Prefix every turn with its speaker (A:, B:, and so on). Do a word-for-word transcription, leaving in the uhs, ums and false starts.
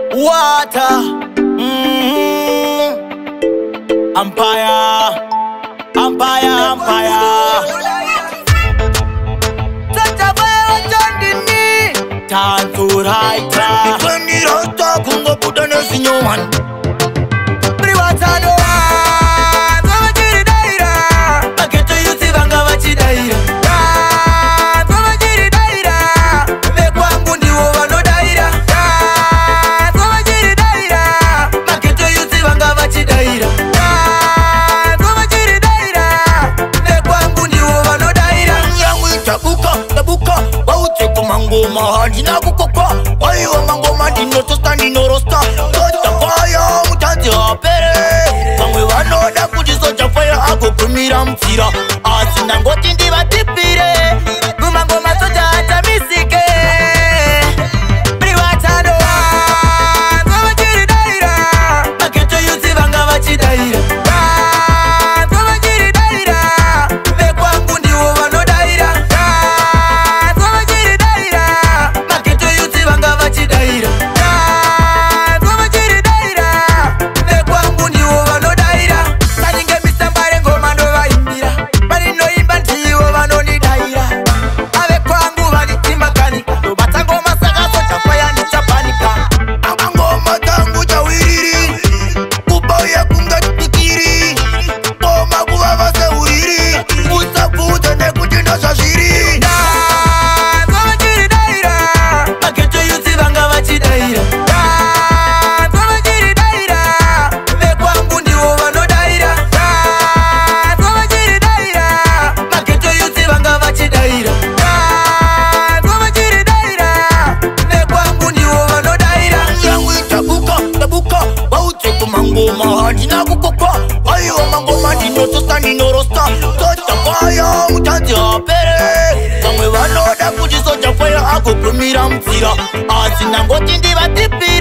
A: water. Mm-hmm. Empire, empire, empire. Such a fire on the time to right. When you don't talk, you go put on a senior one. Priwata do. Mahadina kukopa, ayo mango madino to stand in rosta. Tota fire, mutanzi apere. Pangwe wano da kujiso cha fire ako kumira mtira. Asina ngoti ndi batipire. Gumango masoja hata misike. Priwata do. Zoma jiri daira. Maketo yusi vanga vachi daira. Zoma jiri daira. Vekwa ngundi wano daira. Mahadina kukopa, ayo mango madino to stand in rosta. Tota fire, mutanzi apere. Pangwe wano da kujiso cha fire ako kumira mtira. Asina ngoti ndi batipire.